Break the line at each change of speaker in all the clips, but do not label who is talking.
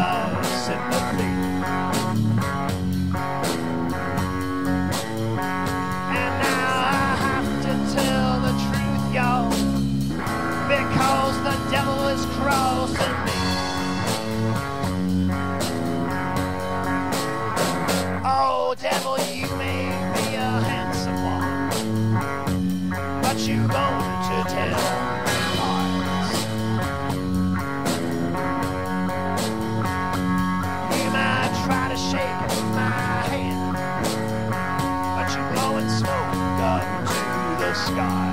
no sympathy. And now I have to tell the truth, y'all, because the devil is crossing me. Oh, devil, you may be a handsome one, but you're going to tell lies. You might try to shake my hand, but you're blowing smoke up to the sky.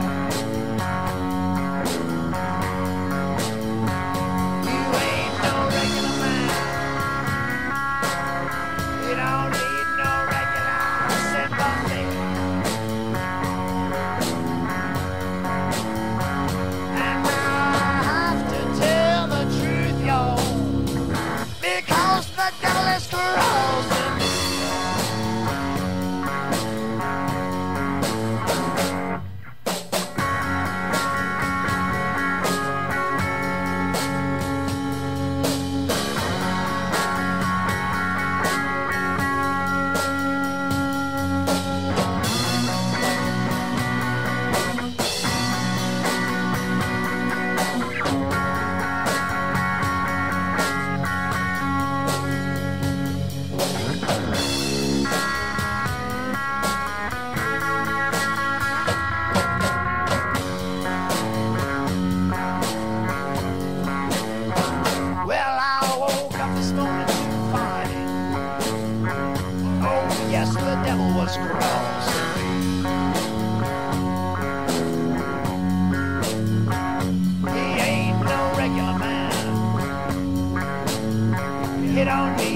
You ain't no regular man. You don't need no regular sympathy. And now I have to tell the truth, y'all, because the devil is crossing me. Well, I woke up this morning to find it. Oh, yes, the devil was crossing me. He ain't no regular man. He don't need